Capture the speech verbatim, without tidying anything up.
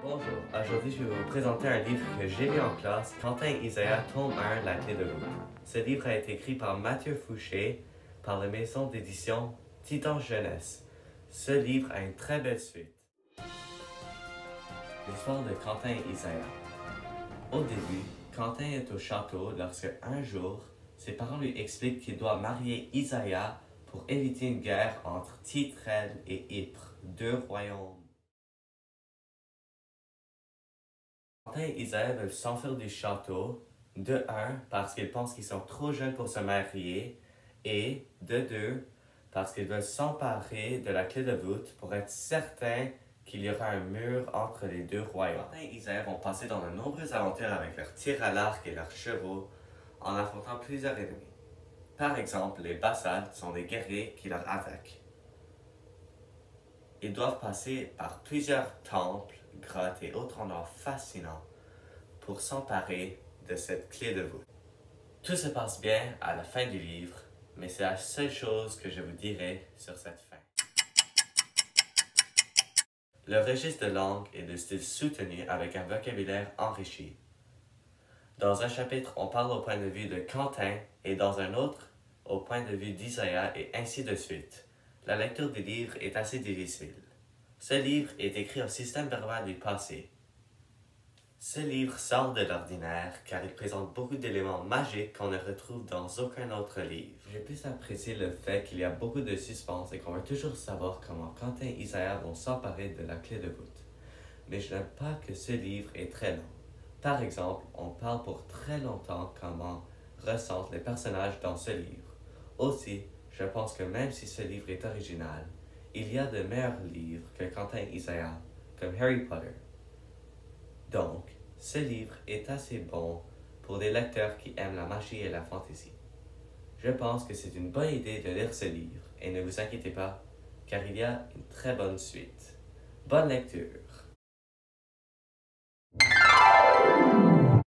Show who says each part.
Speaker 1: Bonjour, aujourd'hui je vais vous présenter un livre que j'ai lu en classe, Quentin et Isaiah, tome un, La clé de voûte. Ce livre a été écrit par Mathieu Fouché, par la maison d'édition Titan Jeunesse. Ce livre a une très belle suite. L'histoire de Quentin et Isaiah. Au début, Quentin est au château lorsque, un jour, ses parents lui expliquent qu'il doit marier Isaiah pour éviter une guerre entre Titrel et Ypres, deux royaumes. Quentin et Isaiah veulent s'enfuir du château, de un, parce qu'ils pensent qu'ils sont trop jeunes pour se marier, et de deux, parce qu'ils veulent s'emparer de la clé de voûte pour être certains qu'il y aura un mur entre les deux royaumes. Quentin et Isaiah vont passer dans de nombreuses aventures avec leurs tirs à l'arc et leurs chevaux, en affrontant plusieurs ennemis. Par exemple, les Bassaltes sont des guerriers qui leur attaquent. Ils doivent passer par plusieurs temples, grottes et autres endroits fascinants pour s'emparer de cette clé de voûte. Tout se passe bien à la fin du livre, mais c'est la seule chose que je vous dirai sur cette fin. Le registre de langue est de style soutenu avec un vocabulaire enrichi. Dans un chapitre, on parle au point de vue de Quentin et dans un autre, au point de vue d'Isaiah et ainsi de suite. La lecture du livre est assez difficile. Ce livre est écrit au système verbal du passé. Ce livre sort de l'ordinaire car il présente beaucoup d'éléments magiques qu'on ne retrouve dans aucun autre livre. J'ai plus apprécié le fait qu'il y a beaucoup de suspense et qu'on veut toujours savoir comment Quentin et Isaiah vont s'emparer de la clé de voûte. Mais je n'aime pas que ce livre est très long. Par exemple, on parle pour très longtemps comment ressentent les personnages dans ce livre. Aussi, je pense que même si ce livre est original, il y a de meilleurs livres que Quentin et Isaiah, comme Harry Potter. Donc, ce livre est assez bon pour des lecteurs qui aiment la magie et la fantaisie. Je pense que c'est une bonne idée de lire ce livre, et ne vous inquiétez pas, car il y a une très bonne suite. Bonne lecture!